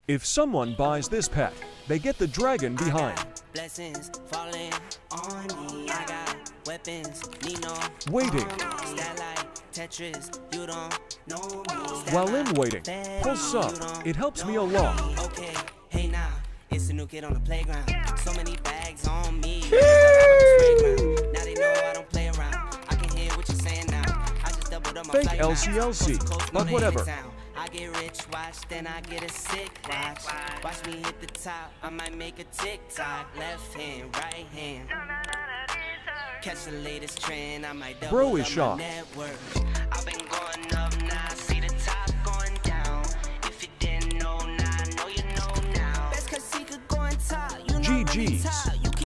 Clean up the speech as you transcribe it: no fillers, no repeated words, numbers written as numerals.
If someone buys this pet, they get the dragon behind. Blessings falling on me. I got weapons, need no Waiting. Stat like Tetris, you don't know me. While in waiting, pull sub. It helps me a lot. Okay, hey now, it's a new kid on the playground. So many bags on me. Now they know I don't play around. I can hear what you're saying now. I just doubled up my Fake flight now. LCLC, but whatever. I get rich, watch, then I get a sick watch. Watch me hit the top, I might make a TikTok. Left hand, right hand. Catch the latest trend, I might double Bro is up my shocked. network. I've been going up